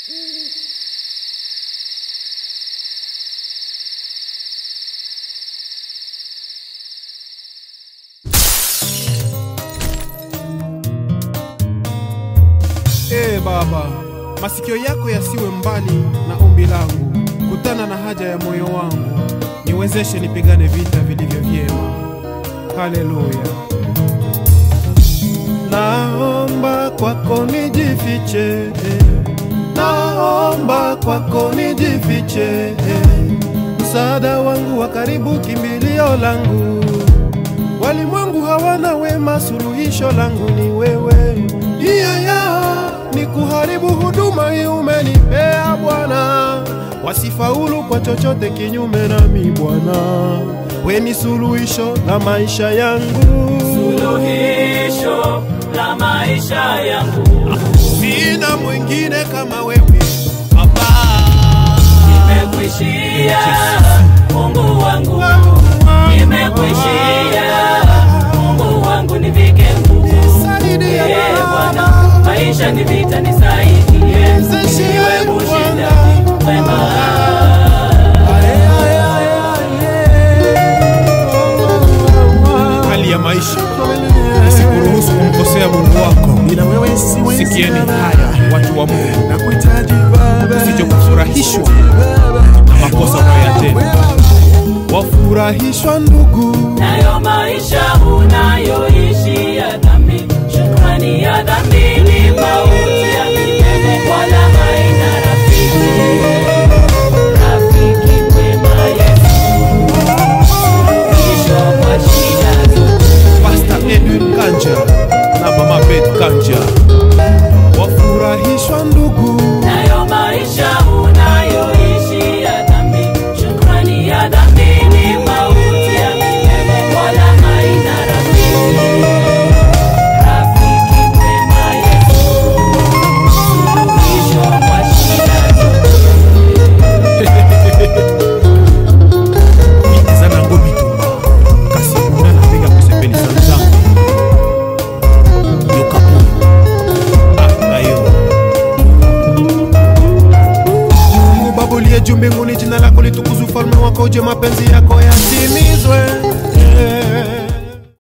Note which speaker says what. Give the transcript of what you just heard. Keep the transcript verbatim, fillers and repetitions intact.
Speaker 1: Ee Baba, masikio yako yasiwe mbali na ombi langu. Kutana na haja ya moyo wangu, niwezeshe nipigane vita vilivyo vyema. Haleluya. Naomba kwako nijifiche, naomba kwako nijifiche, msaada wangu wa karibu, kimbilio langu. Walimwengu hawana wema, suluhisho langu ni wewe. Nia yao ni kuharibu huduma hii umenipea Bwana, wasifaulu kwa chochote kinyume nami Bwana. We ni suluhisho la maisha yangu,
Speaker 2: suluhisho la maisha yangu.
Speaker 1: Sina mwingine kama wewe Baba.
Speaker 2: Nimekuishia Mungu wangu, nimekuishia Mungu wangu, nivike nguvu. Ee Bwana, maisha ni vita, nisaidie, niwe mshindaji mwema.
Speaker 1: Hali ya maisha isikuruhusu kumkosea Mungu wako. Sikieni haya watu wa Mungu, usije kufurahishwa na makosa unayoyatenda. Wafurahishwa ndugu
Speaker 2: nayo maisha unayoishi ya dhambi. Shukrani ya dhambi ni mauti ya milele, wala haina rafiki. Rafiki mwema Yesu, suluhisho kwa shida zote.
Speaker 1: Pastor Edwin Kanja na Mama Beth Kanja. Wafurahishwa ndugu
Speaker 2: nayo maisha unayoishi ya dhambi. Shukrani ya dhambi ni mauti ya milele, wala haina rafiki. Rafiki mwema Yesu, suluhisho kwa shida zote.
Speaker 1: Zana ngobi tumba kasi kuna na piga kusepeli sana yokapu. Ah, ayo Mungu Baba uliye juu mbinguni, jina lako litukuzwe, ufalme wako uje, mapenzi yako yatimizwe. Yeah.